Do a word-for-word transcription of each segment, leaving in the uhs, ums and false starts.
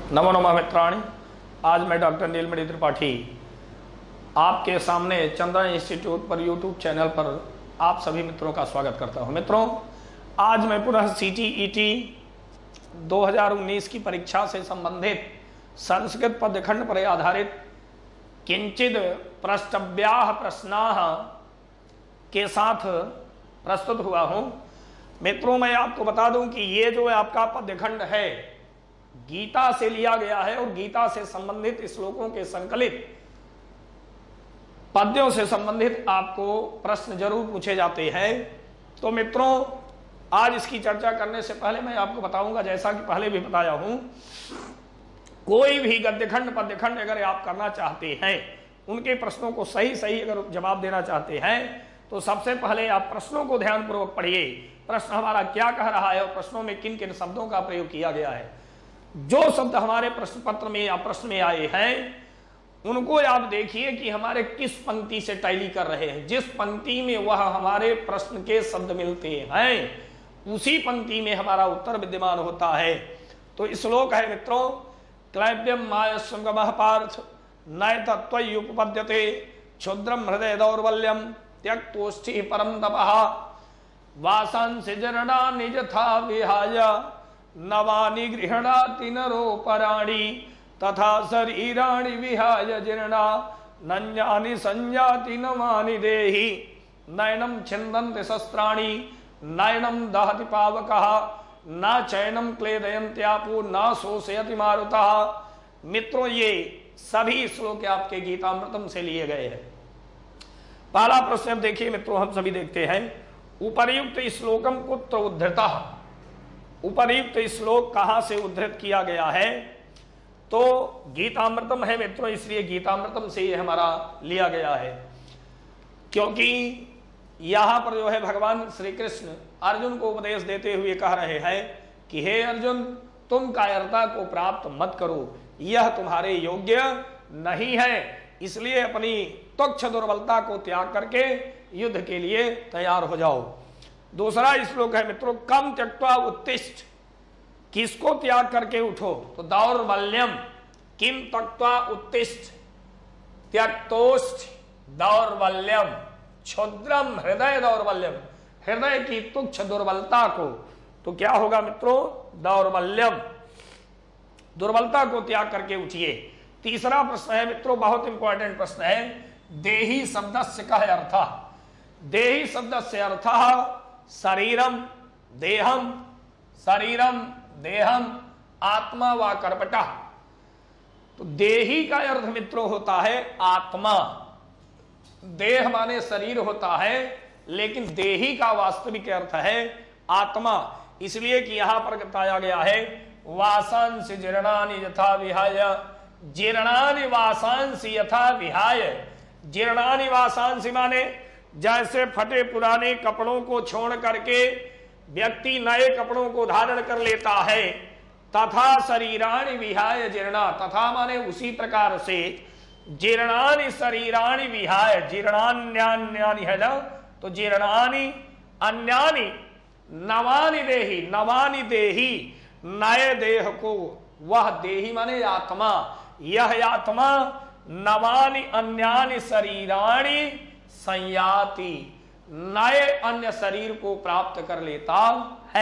नमो नमः मित्राणि। आज मैं डॉक्टर नीलमणि त्रिपाठी आपके सामने चंद्रा इंस्टीट्यूट पर यूट्यूब चैनल पर आप सभी मित्रों का स्वागत करता हूं। मित्रों, आज मैं पुनः सी टी ई टी दो हज़ार उन्नीस की परीक्षा से संबंधित संस्कृत पद्यखंड पर आधारित किंचित प्रष्टव्याः प्रश्नाः के साथ प्रस्तुत हुआ हूं। मित्रों, मैं आपको बता दूं कि ये जो आपका पद्यखंड है गीता से लिया गया है और गीता से संबंधित श्लोकों के संकलित पद्यों से संबंधित आपको प्रश्न जरूर पूछे जाते हैं। तो मित्रों, आज इसकी चर्चा करने से पहले मैं आपको बताऊंगा, जैसा कि पहले भी बताया हूं, कोई भी गद्यखंड पद्यखंड अगर आप करना चाहते हैं, उनके प्रश्नों को सही सही अगर जवाब देना चाहते हैं, तो सबसे पहले आप प्रश्नों को ध्यानपूर्वक पढ़िए। प्रश्न हमारा क्या कह रहा है और प्रश्नों में किन किन शब्दों का प्रयोग किया गया है। जो शब्द हमारे प्रश्न पत्र में या प्रश्न में आए हैं उनको आप देखिए कि हमारे किस पंक्ति से टैली कर रहे हैं। जिस पंक्ति में वह हमारे प्रश्न के शब्द मिलते हैं उसी पंक्ति में हमारा उत्तर विद्यमान होता है। तो श्लोक है मित्रों, क्लैव्यम मायस्वगमः पार्थ नय तत्त्वयुपपद्यते क्षुद्रम हृदय दौर्बल्यम त्यक्तोष्ठि परम तपः वासांसि जरणानि यथा विहाय नवानि गृह्णाति नरोपराणि तथा शरीराणि विहाय जीर्णा नन्यानि संयाति नवानि देहि नयनं छिन्दन्ति शस्त्राणि नयनं दहति पावकः न चैनं क्लेदयन्त्यापो न शोषयति मारुतः। मित्रों, ये सभी श्लोक आपके गीतामृतम से लिए गए हैं। पहला प्रश्न अब देखिए मित्रों, हम सभी देखते हैं, उपर्युक्त श्लोकम कुत्र उद्धृतः। उपर्युक्त श्लोक कहां से उद्धृत किया गया है? तो गीतामृतम है मित्रों, इसलिए गीतामृतम से ये हमारा लिया गया है, क्योंकि यहां पर जो है भगवान श्री कृष्ण अर्जुन को उपदेश देते हुए कह रहे हैं कि हे अर्जुन, तुम कायरता को प्राप्त मत करो, यह तुम्हारे योग्य नहीं है, इसलिए अपनी तुच्छ दुर्बलता को त्याग करके युद्ध के लिए तैयार हो जाओ। दूसरा श्लोक है मित्रों, कम त्यक्त्वा उत्तिष्ठ। किसको त्याग करके उठो? तो दौर्बल्यम किम त्यक्त्वा उत्तिष्ठ त्यक्तोष्ठ दौर्बल्यम क्षुद्रम हृदय दौर्बल्यम, हृदय की तुच्छ दुर्बलता को। तो क्या होगा मित्रों? दौर्बल्यम, दुर्बलता को त्याग करके उठिए। तीसरा प्रश्न है मित्रों, बहुत इंपॉर्टेंट प्रश्न है, देही शब्दस्य कः अर्थः। देही शब्दस्य अर्थः शरीरम देहम, शरीरम देहम आत्मा व कर्पटः। तो देही का अर्थ मित्रों होता है आत्मा। देह माने शरीर होता है, लेकिन देही का वास्तविक अर्थ है आत्मा। इसलिए कि यहां पर बताया गया है, वासांसि जीर्णानि यथा विहाय, जीर्णानि वासांसि यथा विहाय। जीर्णानि वासांसि माने जैसे फटे पुराने कपड़ों को छोड़ करके व्यक्ति नए कपड़ों को धारण कर लेता है, तथा शरीराणि विहाय जीर्णा, तथा माने उसी प्रकार से जीर्णानि शरीराणि विहाय, जीर्णान्यान्यानि है ना, तो जीर्णानि अन्यानि नवानि देहि, नवानि देहि, नए देह को, वह देहि माने आत्मा, यह आत्मा नवानि अन्यानि शरीराणि संयाति, नए अन्य शरीर को प्राप्त कर लेता है।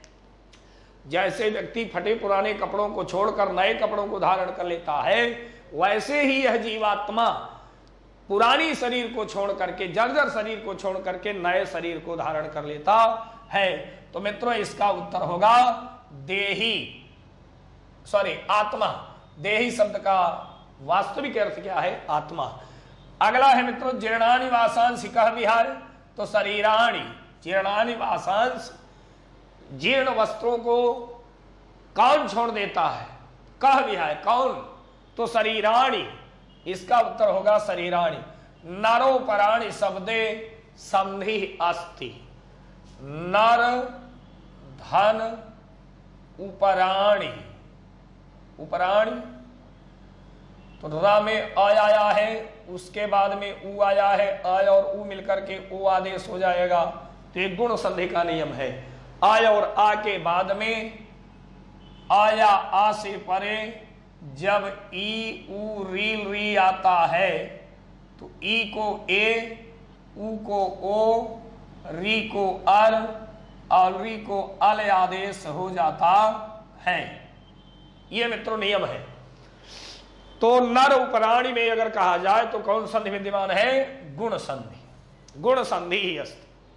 जैसे व्यक्ति फटे पुराने कपड़ों को छोड़कर नए कपड़ों को धारण कर लेता है, वैसे ही यह जीवात्मा पुरानी शरीर को छोड़ करके, जर्जर शरीर को छोड़ करके नए शरीर को धारण कर लेता है। तो मित्रों, इसका उत्तर होगा देही, सॉरी आत्मा। देही शब्द का वास्तविक अर्थ क्या है? आत्मा। अगला है मित्रों, जीर्णानि वासांसि कः विहाय। तो शरीराणि, जीर्णानि वासांस, जीर्ण वस्त्रों को कौन छोड़ देता है? कः विहाय, कौन? तो शरीराणि, इसका उत्तर होगा शरीराणि। नरोपराणि शब्दे संधि अस्ति। नर धन उपराणि, उपराणि तो रा में आ आया है, उसके बाद में उ आया है, आय और उ मिलकर के ओ आदेश हो जाएगा। तो एक गुण संधि का नियम है। आय और आ के बाद में आया आ से परे जब ई ऊ रील री आता है तो ई को ए, ऊ को ओ, री को अर और री को अल आदेश हो जाता है। यह मित्रों नियम है। तो नर उपराणी में अगर कहा जाए तो कौन संधि विद्यमान है? गुण संधि। गुण संधि ही अस्ति।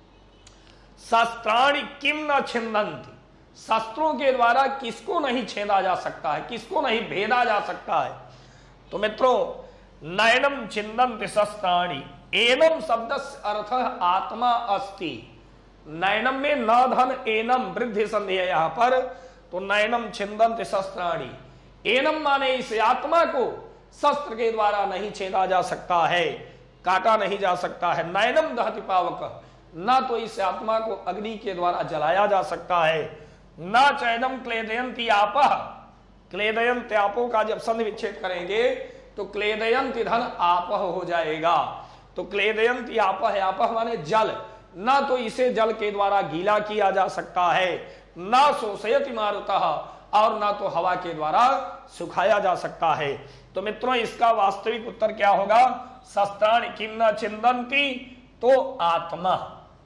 शस्त्राणि किम न छिन्दन्ति, शस्त्रों के द्वारा किसको नहीं छेदा जा सकता है, किसको नहीं भेदा जा सकता है? तो मित्रों नयनम छिन्दन्ति शस्त्राणि, एनम शब्दस्य अर्थ आत्मा अस्ति। नयनम में न धन एनम वृद्धि संधि है यहां पर। तो नयनम छिन्दन्ति शस्त्राणि, एनम माने इस आत्मा को शस्त्र के द्वारा नहीं छेदा जा सकता है, काटा नहीं जा सकता है। नयनम दहति पावक, ना तो इस आत्मा को अग्नि के द्वारा जलाया जा सकता है, ना चैनम क्लेदयंती आपह, क्लेदयंत आपो का जब संधि विच्छेद करेंगे तो क्लेदयंती धन आपह हो जाएगा। तो क्लेदयंती आपह, आपह माने जल, ना तो इसे जल के द्वारा गीला किया जा सकता है, ना शोषयति मारुतः, और ना तो हवा के द्वारा सुखाया जा सकता है। तो मित्रों इसका वास्तविक उत्तर क्या होगा? शस्त्राणि किम न छिन्दन्ति, तो आत्मा,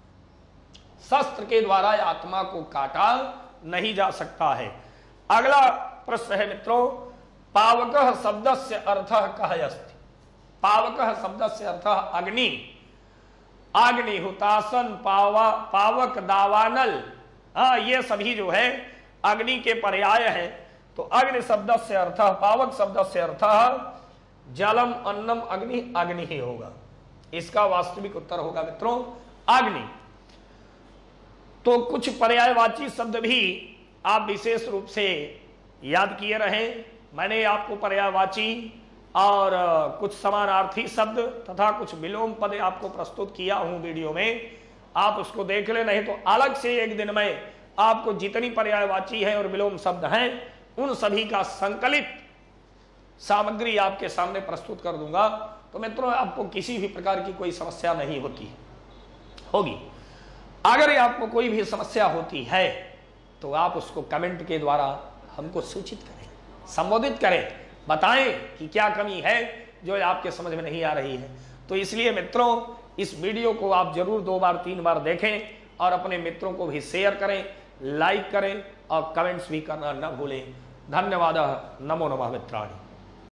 शस्त्र के द्वारा आत्मा को काटा नहीं जा सकता है। अगला प्रश्न है मित्रों, पावकः शब्दस्य अर्थः कः अस्ति? पावकः शब्दस्य अर्थः अग्नि, अग्नि, हुतासन, पावा, पावक, दावानल, हाँ ये सभी जो है अग्नि के पर्याय है। तो अग्नि शब्दस्य अर्थः, पावक शब्दस्य अर्थः जलम अन्नम अग्नि, अग्नि ही होगा। इसका वास्तविक उत्तर होगा मित्रों अग्नि। तो कुछ पर्यायवाची शब्द भी आप विशेष रूप से याद किए रहें। मैंने आपको पर्यायवाची और कुछ समानार्थी शब्द तथा कुछ विलोम पद आपको प्रस्तुत किया हूं वीडियो में, आप उसको देख ले। नहीं तो अलग से एक दिन में आपको जितनी पर्यायवाची है और विलोम शब्द हैं उन सभी का संकलित सामग्री आपके सामने प्रस्तुत कर दूंगा। तो मित्रों आपको किसी भी प्रकार की कोई समस्या नहीं होती होगी। अगर आपको कोई भी समस्या होती है तो आप उसको कमेंट के द्वारा हमको सूचित करें, संबोधित करें, बताएं कि क्या कमी है जो आपके समझ में नहीं आ रही है। तो इसलिए मित्रों इस वीडियो को आप जरूर दो बार तीन बार देखें और अपने मित्रों को भी शेयर करें, लाइक करें और कमेंट्स भी करना न भूलें। धन्यवाद। नमो नमः मित्राणि।